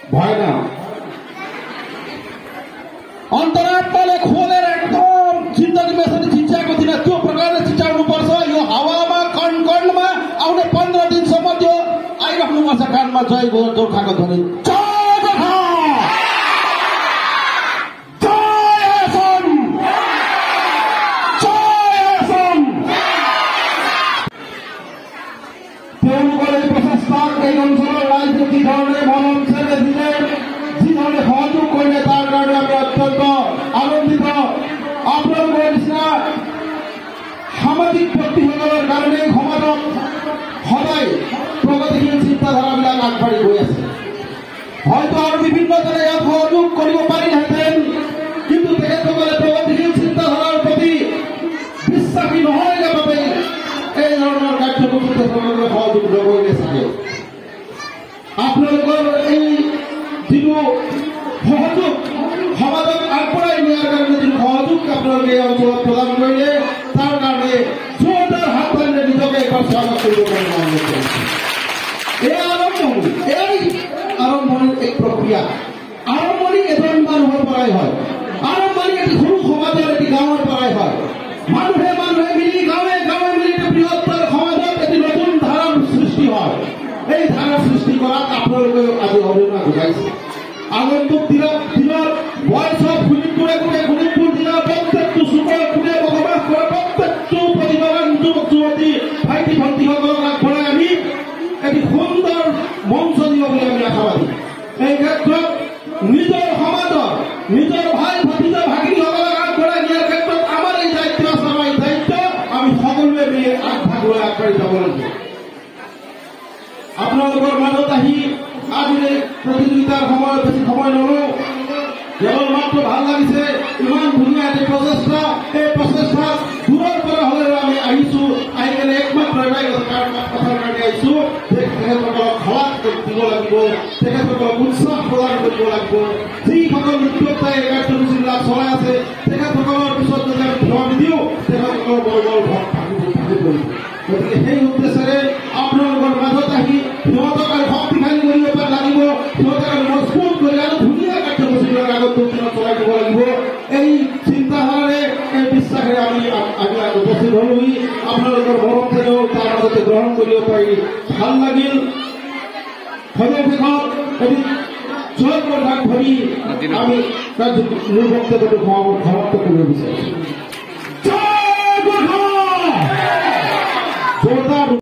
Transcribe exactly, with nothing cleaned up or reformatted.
ভয় না अन्तरात्माले खोलेर एकदम जिन्दगी यसरी छिच्याएको थिएन त्यो प्रकारले छिच्याउनुपर्छ यो हावामा कण कणमा आउने पन्ध्र दिनसम्म त्यो आइराख्नुपर्छ कानमा जय गोर्खाको ध्वनि जय गोर्खा जय असम जय असम তেওঁলোকৰ এই প্ৰচেষ্টাক এই অঞ্চলৰ ৰাইজে যি ধৰণে মনঞ্চেৰে দিলে যি ধৰণে সহযোগ কৰিলে তাৰ কাৰণে আমি অত্যন্ত আনন্দিত আপোনালোকৰ নিচিনা সামাজিক ব্যক্তিসকলৰ কাৰণে সমাজত সদায় প্ৰগতিশীল চিন্তাধাৰাবিলাক আগবাঢ়ি গৈ আছে হয়তো আৰু বিভিন্নজনে ইয়াত সহযোগ কৰিব পাৰিলেহেঁতেন কিন্তু তেখেতসকলে প্ৰগতিশীল চিন্তাধাৰাৰ প্ৰতি বিশ্বাসী নহয় বাবে এই ধৰণৰ কাৰ্যসূচীত তেখেতসকলে সহযোগ নকৰিলে চাগে আপোনালোকৰ এই যিটো সহযোগ সমাজক আগবঢ়াই নিয়াৰ কাৰণে যিটো সহযোগ আপোনালোকে এই অঞ্চলত প্ৰদান কৰিলে তাৰ কাৰণে জোৰদাৰ হাত বান্ধি নিজকে এবাৰ স্বাগত কৰিব পাৰিব এয়া আৰম্ভণি এয়াই আৰম্ভণিৰ এক প্ৰক্ৰিয়া আৰম্ভণি এজন মানুহৰ পৰাই হয় আৰম্ভণি এটি সৰু সমাজৰ এটি গাঁৱৰ পৰাই হয় মানুহে মানুহে মিলি গাঁৱে গাঁৱে মিলি বৃহত্তৰ সমাজত এটি নতুন ধাৰাৰ সৃষ্টি হয় এই ধাৰা সৃষ্টি কৰাত আপোনালোকে আজি অৰিহণা যোগাইছে আগন্তুক দিনত দিনত ভয়েস অফ শোণিতপুৰে গোটেই শোণিতপুৰ জিলাৰ প্ৰত্যেকটো চুকৰ গোটেই বসবাস কৰা প্ৰত্যেকটো প্ৰতিভাৱান যুৱক যুৱতী ভাইটি ভণ্টিসকলক আগবঢ়াই আমি এটি সুন্দৰ মঞ্চ দিব বুলি আমি আশাবাদী এই ক্ষেত্ৰত নিজৰ সমাজৰ নিজৰ ভাই ভতিজা ভাগিনীসকলক আগবঢ়াই নিয়াৰ ক্ষেত্ৰত আমাৰ এই দায়িত্ব আছে আমাৰ এই দায়িত্ব আমি সকলোৱে মিলি আগভাগ লৈ আগবাঢ়ি যাব লাগিব আপোনালোকৰ মাজত আহি আজি প্ৰতিযোগিতাৰ সময়ত বেছি সময় নলওঁ কেৱল মাত্ৰ ভাল লাগিছে ইমান ধুনীয়া এটি প্ৰচেষ্টা এই প্ৰচেষ্টা দূৰৰ পৰা হ'লেও আমি আহিছো আহি কেনে একমাত্ৰ এটাই কথাৰ কাৰণে আহিছো যে তেখেতসকলক সলাগ দিব লাগিব তেখেতসকলক উৎসাহ প্ৰদান কৰিব লাগিব যিসকল উদ্যোক্তাই এই কাৰ্যসূচীবিলাক চলাই আছে তেখেতসকলৰ পিছত যদি আমি ধোৱা নিদিওঁ তেখেতসকলৰ বৰবৰ ভাগ থাকিব গতিকে সেই উদ্দেশ্যেৰে আপোনালোকৰ মাজত আহি সিহঁতক আৰু শক্তিশালী কৰিব লাগিব সিহঁতক আৰু মজবুত কৰি আৰু ধুনীয়া কাৰ্যসূচীবিলাক আগন্তুক দিনত চলাই দিব লাগিব এই চিন্তাধাৰাৰে এই বিশ্বাসেৰে আমি আমি উপস্থিত হলোহি আপোনালোকৰ মৰম থেকেও তাৰ মাজতে গ্ৰহণ কৰিব পাৰি ভাল লাগিল সৰ্বশেষত এটি জয় গোৰ্খাক ধৰি আমি মোৰ বক্তব্যটো সমাপ্ত কৰিব বিচাৰিছোঁ।